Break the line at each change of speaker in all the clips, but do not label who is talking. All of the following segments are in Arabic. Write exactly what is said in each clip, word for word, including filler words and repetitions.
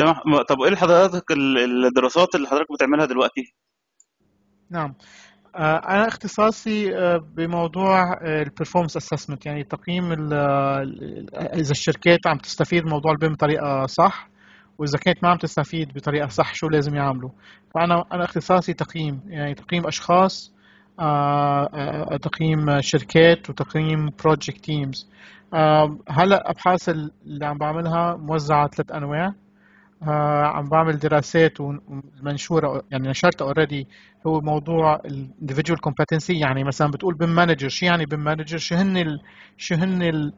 تمام. م- طب ايه حضرتك ال- الدراسات اللي حضرتك بتعملها دلوقتي؟
نعم. آه، أنا اختصاصي آه، بموضوع البرفورمانس اسسمنت، يعني تقييم ال- ال- إذا الشركات عم تستفيد من موضوع البيم بطريقة صح، وإذا كانت ما عم تستفيد بطريقة صح شو لازم يعملوا. فأنا أنا اختصاصي تقييم، يعني تقييم أشخاص، آه، آه، تقييم شركات، وتقييم بروجكت تيمز. هلا أبحاث اللي عم بعملها موزعة ثلاث أنواع. آه، عم بعمل دراسات ومنشورة، يعني نشرت اوريدي. هو موضوع ال individual competency، يعني مثلا بتقول بيم مانجر، شو يعني بيم مانجر؟ شو هن ال شو هن ال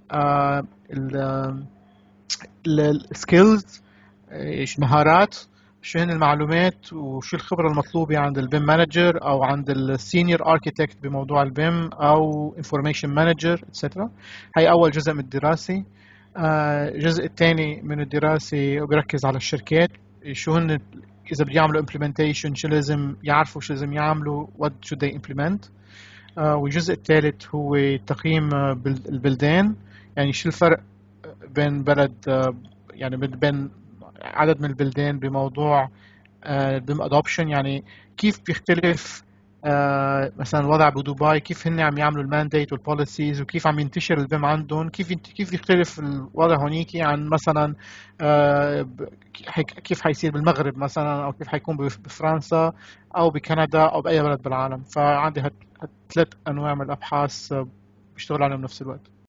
السكيلز، مهارات، شو هن المعلومات، وشو الخبرة المطلوبة عند البيم مانجر او عند السينيور اركيتكت بموضوع البيم، او انفورميشن مانجر اتسترا. هي اول جزء من الدراسة. آه، الجزء الثاني من الدراسة بيركز على الشركات، شو هن إذا بده يعملوا implementation، شو لازم يعرفوا، شو لازم يعملوا what should they implement. آه، والجزء الثالث هو تقييم آه، بال- البلدان، يعني شو الفرق بين بلد، آه، يعني بين بين عدد من البلدان بموضوع بيم ادوبشن. يعني كيف بيختلف آه، مثلا الوضع بدبي، كيف هن عم يعملوا المانديت والبوليسيز، وكيف عم ينتشر البيم عندهم، كيف ينت- كيف يختلف الوضع هونيك عن مثلا آه، ب- حيك- كيف حيصير بالمغرب مثلا، او كيف حيكون بف- بفرنسا او بكندا او باي بلد بالعالم. فعندي هالثلاث انواع من الابحاث آه، بشتغل عليهم بنفس الوقت.